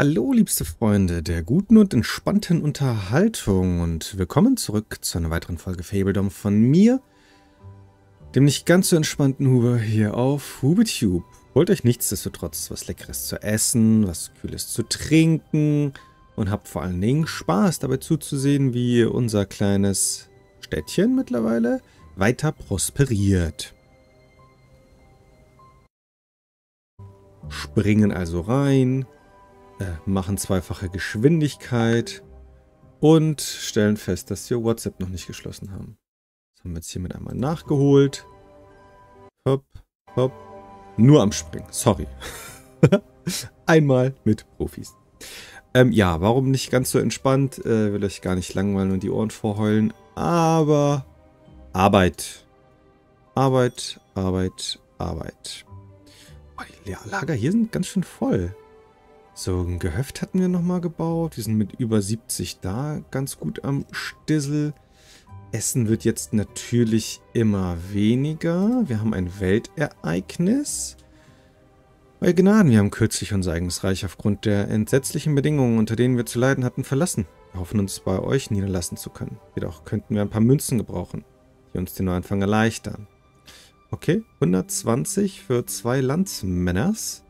Hallo, liebste Freunde der guten und entspannten Unterhaltung und willkommen zurück zu einer weiteren Folge Fabledom von mir, dem nicht ganz so entspannten Huber hier auf HubeTube. Holt euch nichtsdestotrotz was Leckeres zu essen, was Kühles zu trinken und habt vor allen Dingen Spaß dabei zuzusehen, wie unser kleines Städtchen mittlerweile weiter prosperiert. Springen also rein, machen zweifache Geschwindigkeit und stellen fest, dass wir WhatsApp noch nicht geschlossen haben. Das haben wir jetzt hiermit einmal nachgeholt. Hopp, hopp. Nur am Springen, sorry. Einmal mit Profis. Ja, warum nicht ganz so entspannt? Will euch gar nicht langweilen und die Ohren vorheulen. Aber Arbeit. Arbeit, Arbeit, Arbeit. Oh, die Lager hier sind ganz schön voll. So, ein Gehöft hatten wir nochmal gebaut. Wir sind mit über 70 da ganz gut am Stissel. Essen wird jetzt natürlich immer weniger. Wir haben ein Weltereignis. Bei Gnaden, wir haben kürzlich unser eigenes Reich aufgrund der entsetzlichen Bedingungen, unter denen wir zu leiden hatten, verlassen. Wir hoffen, uns bei euch niederlassen zu können. Jedoch könnten wir ein paar Münzen gebrauchen, die uns den Neuanfang erleichtern. Okay, 120 für 2 Landsmänners.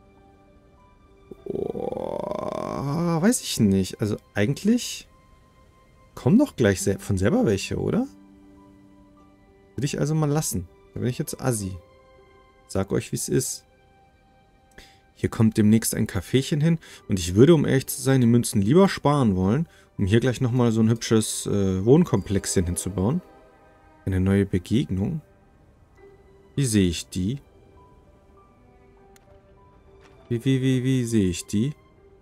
Oh, weiß ich nicht. Also eigentlich kommen doch gleich von selber welche, oder? Würde ich also mal lassen. Da bin ich jetzt assi. Sag euch, wie es ist. Hier kommt demnächst ein Caféchen hin. Und ich würde, um ehrlich zu sein, die Münzen lieber sparen wollen, um hier gleich nochmal so ein hübsches Wohnkomplexchen hinzubauen. Eine neue Begegnung. Wie sehe ich die? Wie sehe ich die?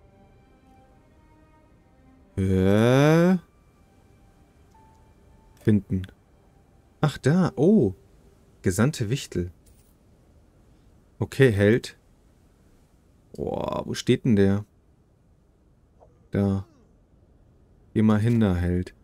Finden. Ach, da. Oh. Gesandte Wichtel. Okay, Held. Boah, wo steht denn der? Da. Geh mal hin, da, Held.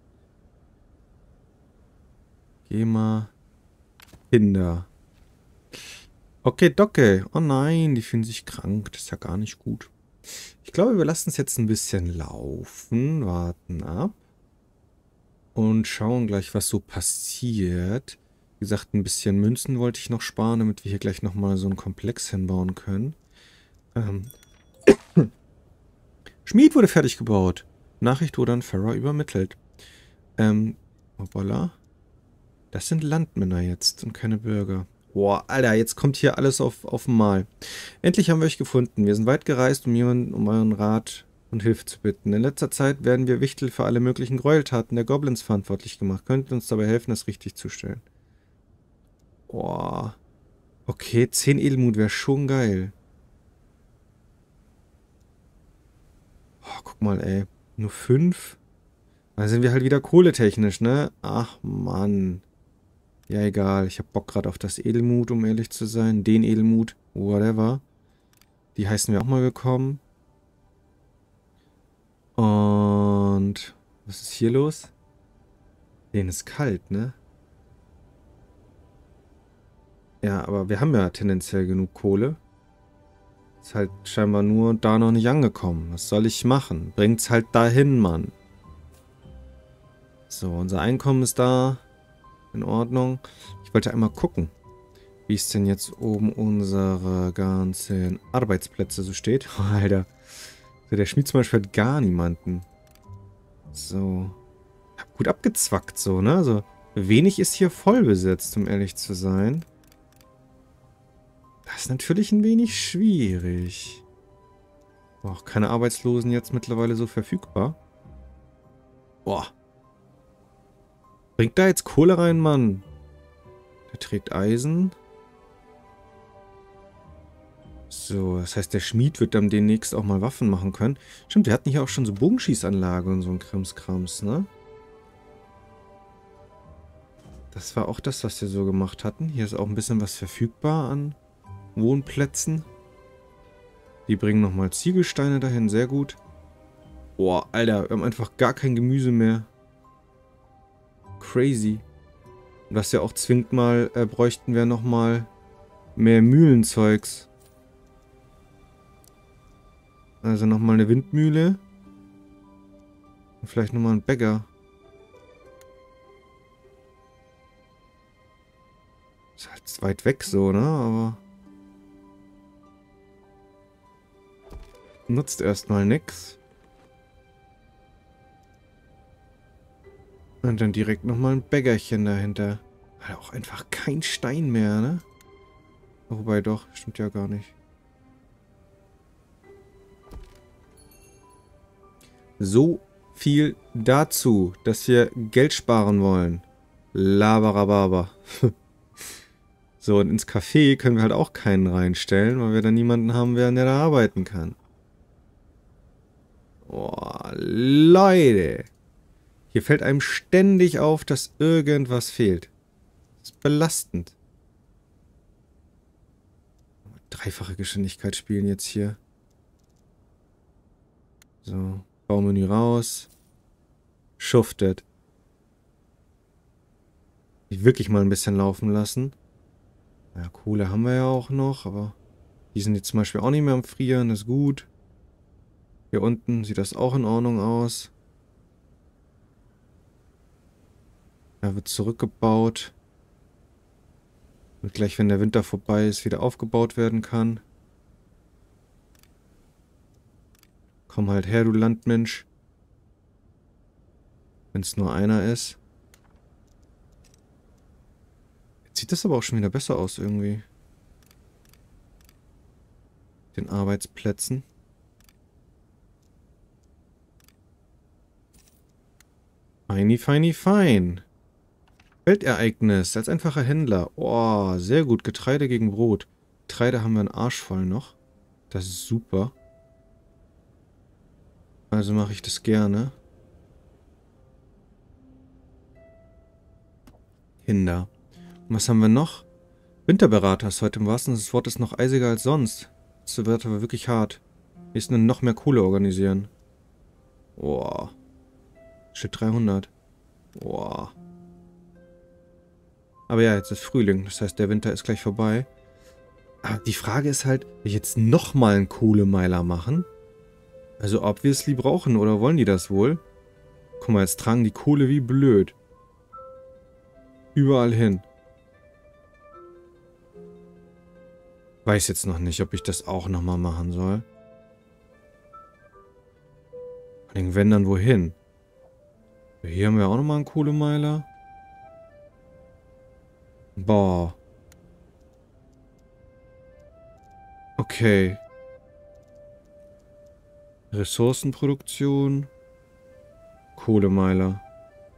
Geh mal hin, da. Okay, Docke. Oh nein, die fühlen sich krank. Das ist ja gar nicht gut. Ich glaube, wir lassen es jetzt ein bisschen laufen. Warten ab. Und schauen gleich, was so passiert. Wie gesagt, ein bisschen Münzen wollte ich noch sparen, damit wir hier gleich nochmal so einen Komplex hinbauen können. Schmied wurde fertig gebaut. Nachricht wurde an Farah übermittelt. Hoppala. Das sind Landmänner jetzt und keine Bürger. Boah, Alter, jetzt kommt hier alles auf Mal. Endlich haben wir euch gefunden. Wir sind weit gereist, um jemanden um euren Rat und Hilfe zu bitten. In letzter Zeit werden wir Wichtel für alle möglichen Gräueltaten der Goblins verantwortlich gemacht. Könnt ihr uns dabei helfen, das richtig zu stellen? Boah. Okay, 10 Edelmut wäre schon geil. Oh, guck mal, ey. Nur 5? Da sind wir halt wieder kohletechnisch, ne? Ach, Mann. Ja, egal. Ich hab Bock gerade auf das Edelmut, um ehrlich zu sein. Den Edelmut. Whatever. Die heißen wir auch mal willkommen. Und was ist hier los? Denen ist kalt, ne? Ja, aber wir haben ja tendenziell genug Kohle. Ist halt scheinbar nur da noch nicht angekommen. Was soll ich machen? Bringt's halt dahin, Mann. So, unser Einkommen ist da. In Ordnung. Ich wollte einmal gucken, wie es denn jetzt oben unsere ganzen Arbeitsplätze so steht. Oh, Alter. Der Schmied zum Beispiel hat gar niemanden. So. Hab gut abgezwackt so, ne? Also wenig ist hier voll besetzt, um ehrlich zu sein. Das ist natürlich ein wenig schwierig. Auch keine Arbeitslosen jetzt mittlerweile so verfügbar. Boah. Bringt da jetzt Kohle rein, Mann. Der trägt Eisen. So, das heißt, der Schmied wird dann demnächst auch mal Waffen machen können. Stimmt, wir hatten hier auch schon so Bogenschießanlage und so ein Krimskrams, ne? Das war auch das, was wir so gemacht hatten. Hier ist auch ein bisschen was verfügbar an Wohnplätzen. Die bringen nochmal Ziegelsteine dahin, sehr gut. Boah, Alter, wir haben einfach gar kein Gemüse mehr. Crazy. Und was ja auch zwingend mal bräuchten wir nochmal mehr Mühlenzeugs. Also nochmal eine Windmühle. Und vielleicht nochmal ein Bäcker. Ist halt weit weg so, ne? Aber nutzt erstmal nix. Und dann direkt nochmal ein Bäckerchen dahinter. Hat auch einfach kein Stein mehr, ne? Wobei doch, stimmt ja gar nicht. So viel dazu, dass wir Geld sparen wollen. Labarababa. So, und ins Café können wir halt auch keinen reinstellen, weil wir da niemanden haben werden, der da arbeiten kann. Boah, Leute. Hier fällt einem ständig auf, dass irgendwas fehlt. Das ist belastend. Dreifache Geschwindigkeit spielen jetzt hier. So, Baumenü raus. Schuftet. Ich wirklich mal ein bisschen laufen lassen. Ja, Kohle haben wir ja auch noch, aber die sind jetzt zum Beispiel auch nicht mehr am Frieren, das ist gut. Hier unten sieht das auch in Ordnung aus. Er wird zurückgebaut. Und gleich, wenn der Winter vorbei ist, wieder aufgebaut werden kann. Komm halt her, du Landmensch. Wenn es nur einer ist. Jetzt sieht das aber auch schon wieder besser aus irgendwie. Den Arbeitsplätzen. Feini, feini, fein. Weltereignis als einfacher Händler. Oh, sehr gut. Getreide gegen Brot. Getreide haben wir einen Arsch voll noch. Das ist super. Also mache ich das gerne. Hinder. Und was haben wir noch? Winterberater ist heute im wahrsten Sinne des Wortes noch eisiger als sonst. Das wird aber wirklich hart. Wir müssen noch mehr Kohle organisieren. Boah. Steht 300. Boah. Aber ja, jetzt ist Frühling. Das heißt, der Winter ist gleich vorbei. Aber die Frage ist halt, will ich jetzt nochmal einen Kohlemeiler machen? Also obviously brauchen oder wollen die das wohl? Guck mal, jetzt tragen die Kohle wie blöd. Überall hin. Weiß jetzt noch nicht, ob ich das auch nochmal machen soll. Vor allem, wenn dann wohin? Hier haben wir auch nochmal einen Kohlemeiler. Boah. Okay. Ressourcenproduktion. Kohlemeiler.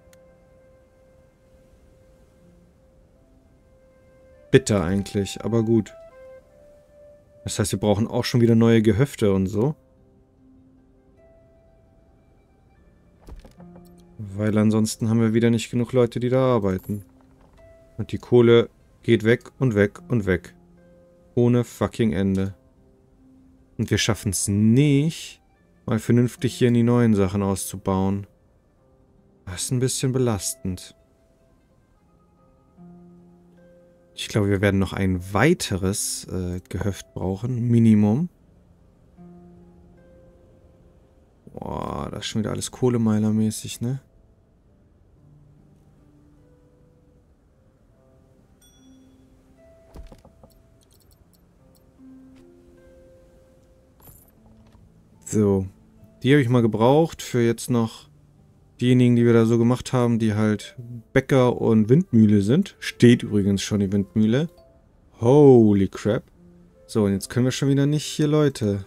Bitter eigentlich, aber gut. Das heißt, wir brauchen auch schon wieder neue Gehöfte und so. Weil ansonsten haben wir wieder nicht genug Leute, die da arbeiten. Und die Kohle geht weg und weg und weg. Ohne fucking Ende. Und wir schaffen es nicht, mal vernünftig hier in die neuen Sachen auszubauen. Das ist ein bisschen belastend. Ich glaube, wir werden noch ein weiteres Gehöft brauchen. Minimum. Boah, das ist schon wieder alles Kohlemeilermäßig, ne? So. Die habe ich mal gebraucht für jetzt noch diejenigen, die wir da so gemacht haben, die halt Bäcker und Windmühle sind. Steht übrigens schon die Windmühle. Holy crap. So, und jetzt können wir schon wieder nicht hier Leute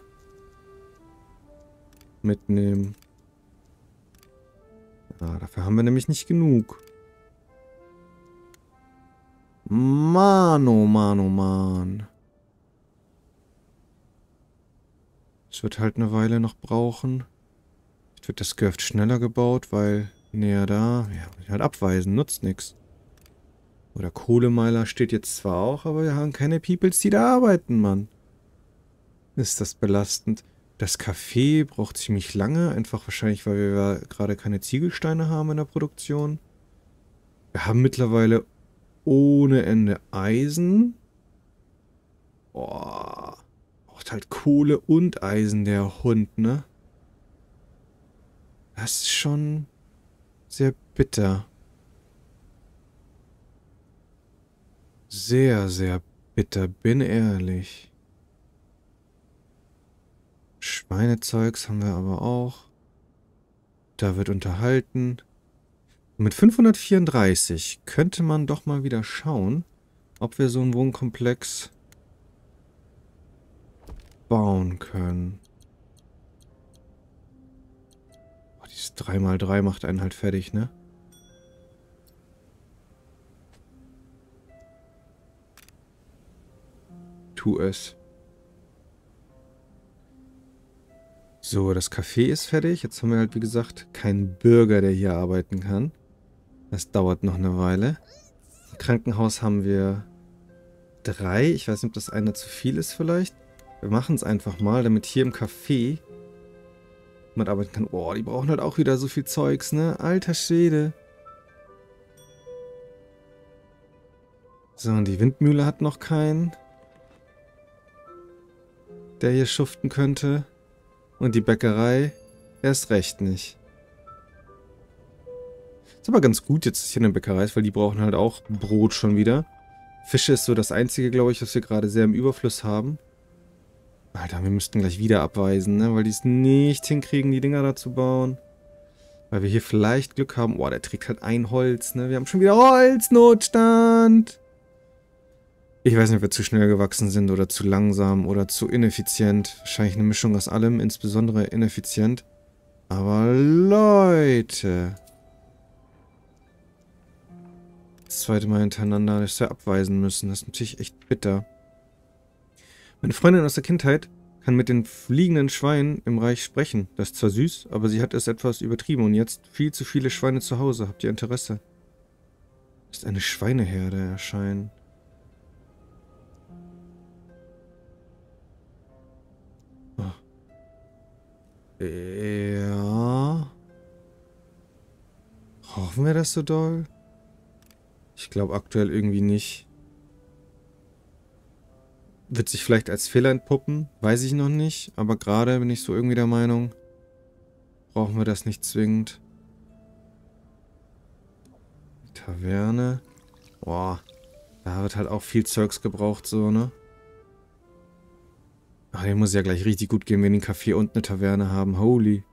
mitnehmen. Ja, dafür haben wir nämlich nicht genug. Mann, oh Mann, oh Mann. Es wird halt eine Weile noch brauchen. Jetzt wird das Gehöft schneller gebaut, weil näher da, ja, muss ich halt abweisen, nutzt nichts. Oder Kohlemeiler steht jetzt zwar auch, aber wir haben keine Peoples, die da arbeiten, Mann. Ist das belastend. Das Café braucht ziemlich lange, einfach wahrscheinlich, weil wir gerade keine Ziegelsteine haben in der Produktion. Wir haben mittlerweile ohne Ende Eisen. Boah. braucht halt Kohle und Eisen, der Hund, ne? Das ist schon sehr bitter. Sehr, sehr bitter, bin ehrlich. Schweinezeugs haben wir aber auch. Da wird unterhalten. Mit 534 könnte man doch mal wieder schauen, ob wir so einen Wohnkomplex bauen können. Oh, dieses 3×3 macht einen halt fertig, ne? Tu es. So, das Café ist fertig. Jetzt haben wir halt, wie gesagt, keinen Bürger, der hier arbeiten kann. Das dauert noch eine Weile. Im Krankenhaus haben wir 3. Ich weiß nicht, ob das eine zu viel ist vielleicht. Wir machen es einfach mal, damit hier im Café man arbeiten kann. Oh, die brauchen halt auch wieder so viel Zeugs, ne? Alter Schwede. So, und die Windmühle hat noch keinen, der hier schuften könnte. Und die Bäckerei erst recht nicht. Ist aber ganz gut jetzt, dass hier eine Bäckerei ist, weil die brauchen halt auch Brot schon wieder. Fische ist so das Einzige, glaube ich, was wir gerade sehr im Überfluss haben. Alter, wir müssten gleich wieder abweisen, ne? Weil die es nicht hinkriegen, die Dinger da zu bauen. Weil wir hier vielleicht Glück haben. Boah, der trägt halt ein Holz, ne? Wir haben schon wieder Holznotstand. Ich weiß nicht, ob wir zu schnell gewachsen sind oder zu langsam oder zu ineffizient. Wahrscheinlich eine Mischung aus allem, insbesondere ineffizient. Aber Leute. Das zweite Mal hintereinander, dass wir abweisen müssen. Das ist natürlich echt bitter. Meine Freundin aus der Kindheit kann mit den fliegenden Schweinen im Reich sprechen. Das ist zwar süß, aber sie hat es etwas übertrieben und jetzt viel zu viele Schweine zu Hause. Habt ihr Interesse? Ist eine Schweineherde erscheinen. Oh. Ja. Brauchen wir das so doll? Ich glaube aktuell irgendwie nicht. Wird sich vielleicht als Fehler entpuppen? Weiß ich noch nicht. Aber gerade bin ich so irgendwie der Meinung, brauchen wir das nicht zwingend. Taverne. Boah. Da wird halt auch viel Zeugs gebraucht, so, ne? Ach, den muss ja gleich richtig gut gehen, wenn die einen Café und eine Taverne haben. Holy.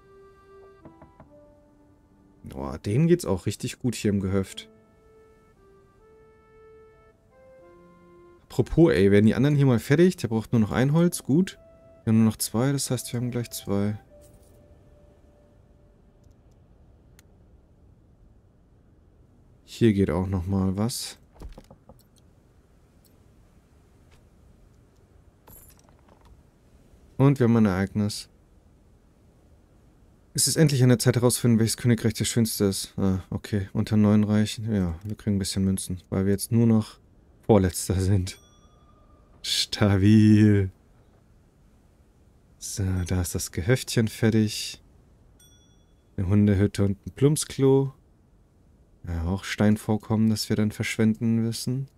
Boah, denen geht's auch richtig gut hier im Gehöft. Apropos, ey, werden die anderen hier mal fertig? Der braucht nur noch ein Holz, gut. Wir haben nur noch 2, das heißt, wir haben gleich 2. Hier geht auch noch mal was. Und wir haben ein Ereignis. Es ist endlich an der Zeit herauszufinden, welches Königreich das schönste ist. Ah, okay. Unter 9 reichen. Ja, wir kriegen ein bisschen Münzen, weil wir jetzt nur noch Vorletzter sind. Stabil. So, da ist das Gehöftchen fertig. Eine Hundehütte und ein Plumpsklo. Ja, auch Steinvorkommen, das wir dann verschwenden müssen.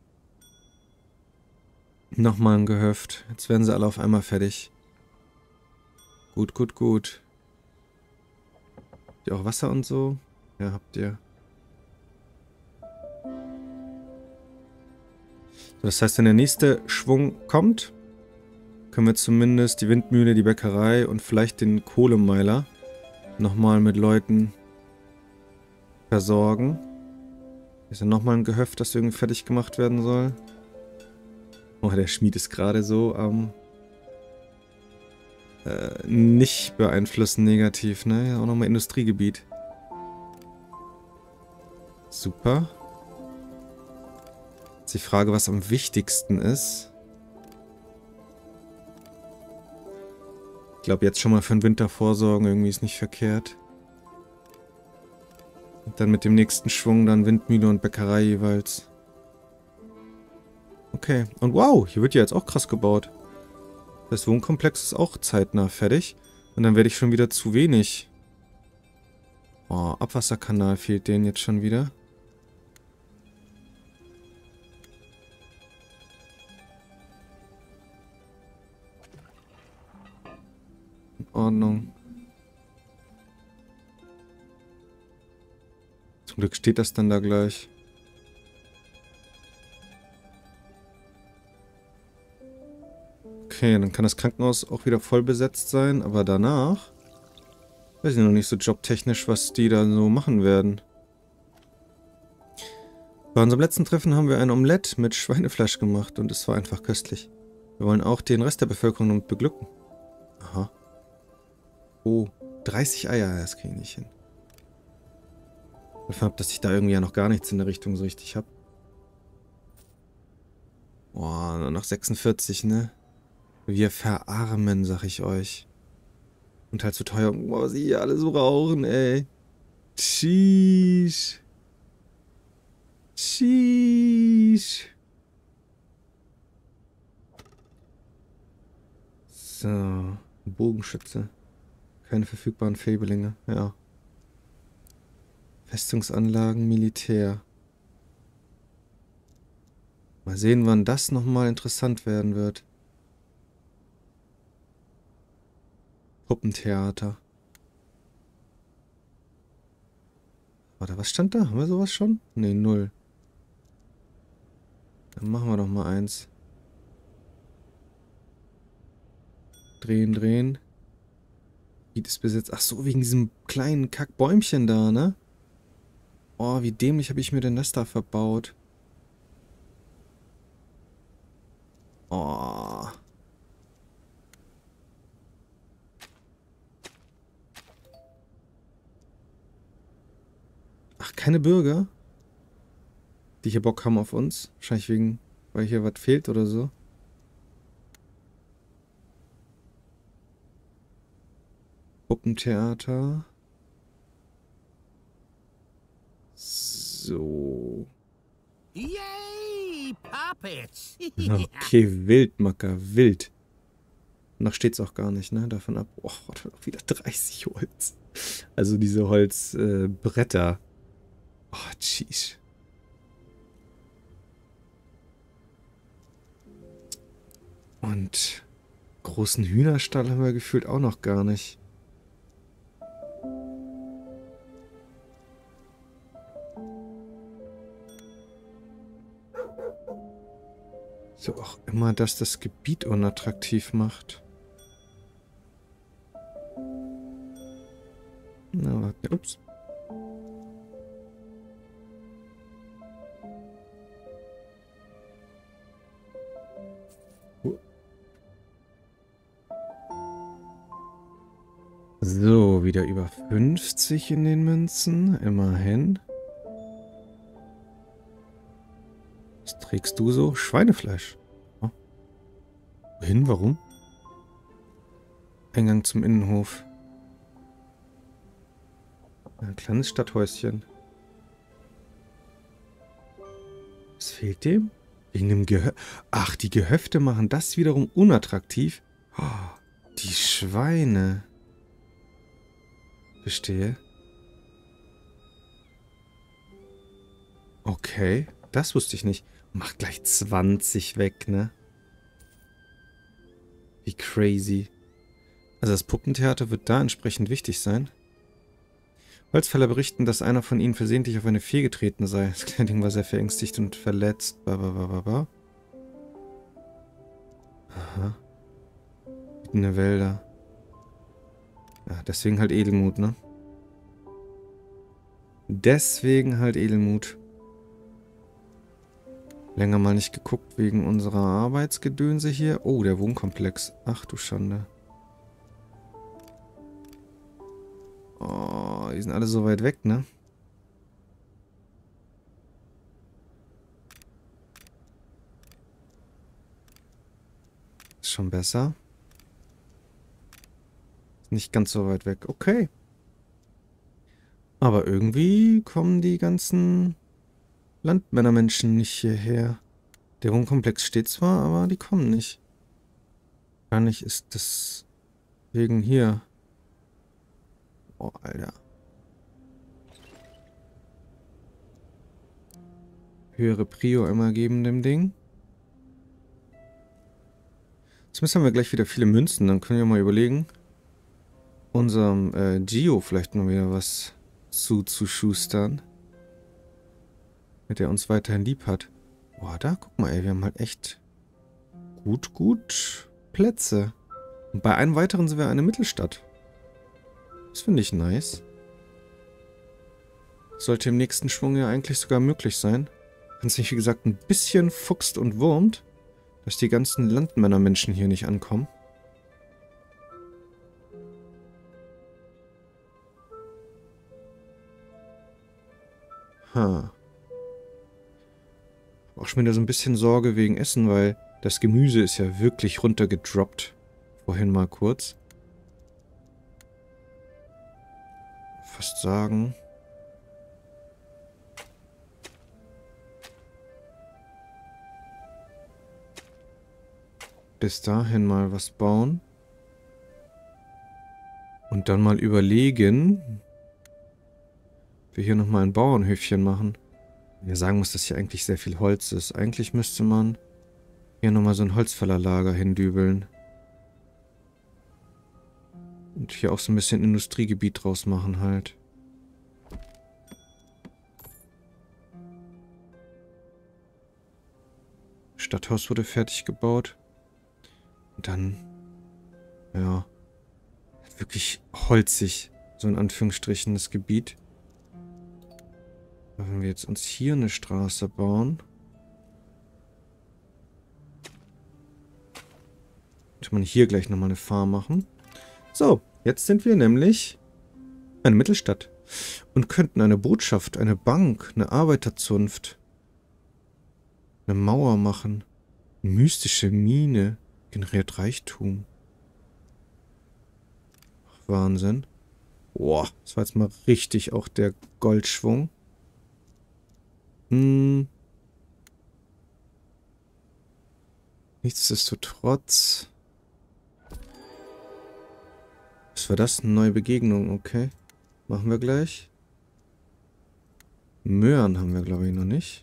Nochmal ein Gehöft. Jetzt werden sie alle auf einmal fertig. Gut, gut, gut. Habt ihr auch Wasser und so? Ja, habt ihr. So, das heißt, wenn der nächste Schwung kommt, können wir zumindest die Windmühle, die Bäckerei und vielleicht den Kohlemeiler nochmal mit Leuten versorgen. Hier ist ja nochmal ein Gehöft, das irgendwie fertig gemacht werden soll. Oh, der Schmied ist gerade so am nicht beeinflussen negativ, ne? Ja, auch nochmal Industriegebiet. Super. Jetzt die Frage, was am wichtigsten ist. Ich glaube, jetzt schon mal für den Winter vorsorgen, irgendwie ist nicht verkehrt. Und dann mit dem nächsten Schwung dann Windmühle und Bäckerei jeweils. Okay. Und wow, hier wird ja jetzt auch krass gebaut. Das Wohnkomplex ist auch zeitnah fertig. Und dann werde ich schon wieder zu wenig. Oh, Abwasserkanal fehlt denen jetzt schon wieder. Ordnung. Zum Glück steht das dann da gleich. Okay, dann kann das Krankenhaus auch wieder voll besetzt sein, aber danach weiß ich noch nicht so jobtechnisch, was die da so machen werden. Bei unserem letzten Treffen haben wir ein Omelett mit Schweinefleisch gemacht und es war einfach köstlich. Wir wollen auch den Rest der Bevölkerung damit beglücken. Aha. Oh, 30 Eier, das kriege ich nicht hin. Ich hoffe, dass ich da irgendwie ja noch gar nichts in der Richtung so richtig habe. Boah, nur noch 46, ne? Wir verarmen, sag ich euch. Und halt zu teuer. Boah, sie hier alle so rauchen, ey. Sheesh. Sheesh. So. Bogenschütze. Keine verfügbaren Fäbelinge. Ja. Festungsanlagen, Militär. Mal sehen, wann das nochmal interessant werden wird. Puppentheater. Warte, was stand da? Haben wir sowas schon? Ne, 0. Dann machen wir doch mal eins. Drehen, drehen. Gebiet ist besetzt. Ach so, wegen diesem kleinen Kackbäumchen da, ne? Oh, wie dämlich habe ich mir denn das da verbaut? Oh. Ach, keine Bürger? Die hier Bock haben auf uns? Wahrscheinlich wegen, weil hier was fehlt oder so. Puppentheater. So. Yay, puppets! Okay, wild, Macker, wild. Noch steht's auch gar nicht, ne? Davon ab. Oh, warte, noch wieder 30 Holz. Also diese Holzbretter. Oh, jeez. Und großen Hühnerstall haben wir gefühlt auch noch gar nicht. So auch immer, dass das Gebiet unattraktiv macht. Na, warte, ups. So, wieder über 50 in den Münzen. Immerhin. Was trägst du so? Schweinefleisch. Oh. Wohin? Warum? Eingang zum Innenhof. Ein kleines Stadthäuschen. Was fehlt dem? Wegen dem Gehöft. Ach, die Gehöfte machen das wiederum unattraktiv. Oh, die Schweine. Verstehe. Okay, das wusste ich nicht. Macht gleich 20 weg, ne? Wie crazy. Also das Puppentheater wird da entsprechend wichtig sein. Holzfäller berichten, dass einer von ihnen versehentlich auf eine Fee getreten sei. Das kleine Ding war sehr verängstigt und verletzt. Aha. Wütende Wälder. Ja, deswegen halt Edelmut, ne? Deswegen halt Edelmut. Länger mal nicht geguckt wegen unserer Arbeitsgedönse hier. Oh, der Wohnkomplex. Ach du Schande. Oh, die sind alle so weit weg, ne? Ist schon besser. Ist nicht ganz so weit weg. Okay. Aber irgendwie kommen die ganzen Landmännermenschen nicht hierher. Der Wohnkomplex steht zwar, aber die kommen nicht. Wahrscheinlich ist das wegen hier. Oh, Alter. Höhere Prio immer geben dem Ding. Zumindest haben wir gleich wieder viele Münzen. Dann können wir mal überlegen, unserem Gio vielleicht mal wieder was zuzuschustern. Damit er uns weiterhin lieb hat. Boah, da, guck mal, ey, wir haben halt echt gut Plätze. Und bei einem weiteren sind wir eine Mittelstadt. Das finde ich nice. Sollte im nächsten Schwung ja eigentlich sogar möglich sein. Wenn es nicht, wie gesagt, ein bisschen fuchst und wurmt, dass die ganzen Landmännermenschen hier nicht ankommen. Ha. Auch schon wieder so ein bisschen Sorge wegen Essen, weil das Gemüse ist ja wirklich runtergedroppt. Vorhin mal kurz. Fast sagen. Bis dahin mal was bauen. Und dann mal überlegen, ob wir hier nochmal ein Bauernhöfchen machen. Ja, sagen muss, dass hier eigentlich sehr viel Holz ist. Eigentlich müsste man hier nochmal so ein Holzfällerlager hindübeln. Und hier auch so ein bisschen Industriegebiet draus machen halt. Stadthaus wurde fertig gebaut. Und dann, ja, wirklich holzig, so in Anführungsstrichen, das Gebiet. Wenn wir jetzt uns hier eine Straße bauen, könnte man hier gleich nochmal eine Farm machen. So, jetzt sind wir nämlich eine Mittelstadt und könnten eine Botschaft, eine Bank, eine Arbeiterzunft, eine Mauer machen. Mystische Mine generiert Reichtum. Ach, Wahnsinn. Boah, das war jetzt mal richtig auch der Goldschwung. Nichtsdestotrotz. Was war das? Eine neue Begegnung, okay. Machen wir gleich. Möhren haben wir, glaube ich, noch nicht.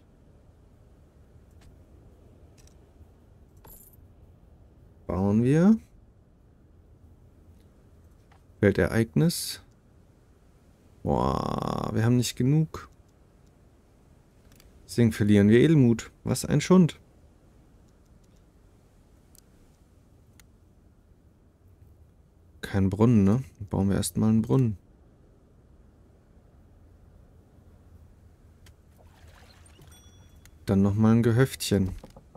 Bauen wir. Weltereignis. Boah, wir haben nicht genug. Deswegen verlieren wir Edelmut. Was ein Schund. Kein Brunnen, ne? Dann bauen wir erstmal einen Brunnen. Dann nochmal ein Gehöftchen.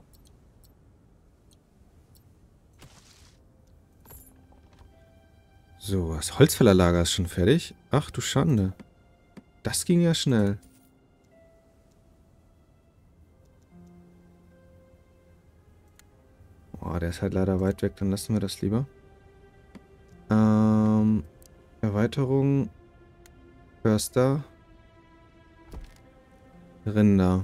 So, das Holzfällerlager ist schon fertig. Ach du Schande. Das ging ja schnell. Oh, der ist halt leider weit weg. Dann lassen wir das lieber. Erweiterung. Förster. Rinder.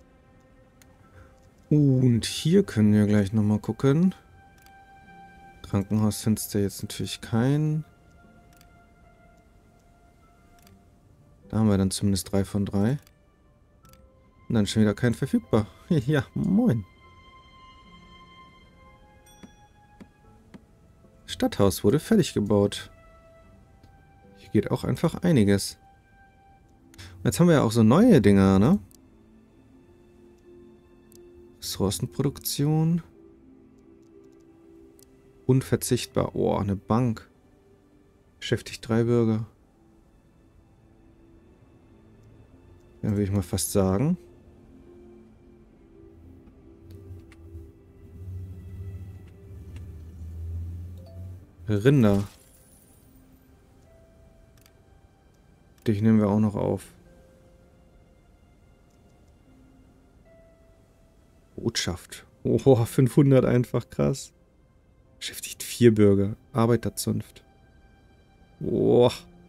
Und hier können wir gleich nochmal gucken. Krankenhausfenster jetzt natürlich kein. Da haben wir dann zumindest 3 von 3. Und dann schon wieder kein verfügbar. Ja, moin. Stadthaus wurde fertig gebaut. Hier geht auch einfach einiges. Und jetzt haben wir ja auch so neue Dinger, ne? Ressourcenproduktion. Unverzichtbar. Oh, eine Bank. Beschäftigt 3 Bürger. Ja, würde ich mal fast sagen. Rinder. Dich nehmen wir auch noch auf. Botschaft. Oh, 500 einfach, krass. Beschäftigt 4 Bürger. Arbeiterzunft. Oh.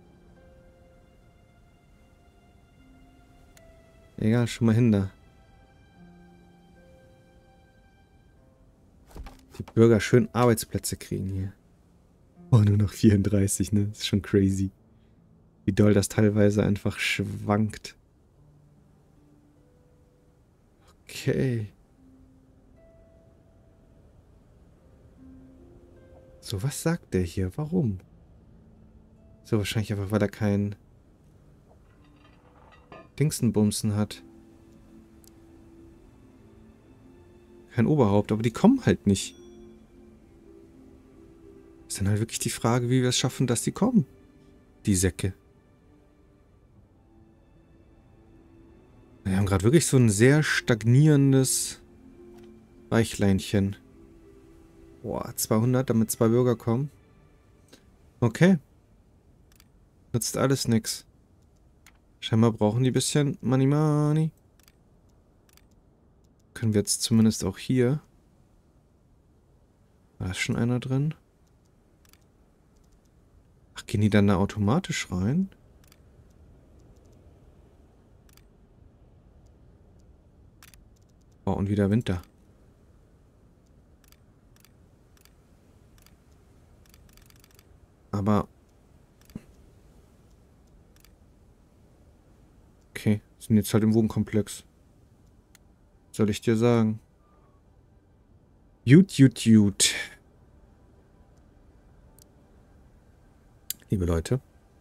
Egal, schon mal hin da. Die Bürger schön Arbeitsplätze kriegen hier. Oh, nur noch 34, ne? Das ist schon crazy. Wie doll das teilweise einfach schwankt. Okay. So, was sagt der hier? Warum? So, wahrscheinlich einfach, weil er kein Dingsenbumsen hat. Kein Oberhaupt, aber die kommen halt nicht. Ist dann halt wirklich die Frage, wie wir es schaffen, dass die kommen. Die Säcke. Wir haben gerade wirklich so ein sehr stagnierendes Weichleinchen. Boah, 200, damit 2 Bürger kommen. Okay. Nützt alles nix. Scheinbar brauchen die ein bisschen Money. Können wir jetzt zumindest auch hier. Da ist schon einer drin. Ach, gehen die dann da automatisch rein? Oh, und wieder Winter. Aber... Okay, sind jetzt halt im Wohnkomplex. Soll ich dir sagen? Jut. Liebe Leute.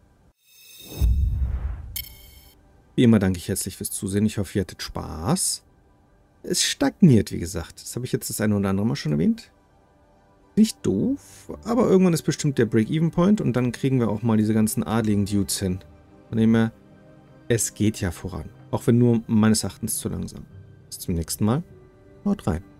Wie immer danke ich herzlich fürs Zusehen. Ich hoffe, ihr hattet Spaß. Es stagniert, wie gesagt. Das habe ich jetzt das eine oder andere Mal schon erwähnt. Nicht doof, aber irgendwann ist bestimmt der Break-Even-Point und dann kriegen wir auch mal diese ganzen adligen Dudes hin. Von dem her, es geht ja voran. Auch wenn nur meines Erachtens zu langsam. Bis zum nächsten Mal. Haut rein.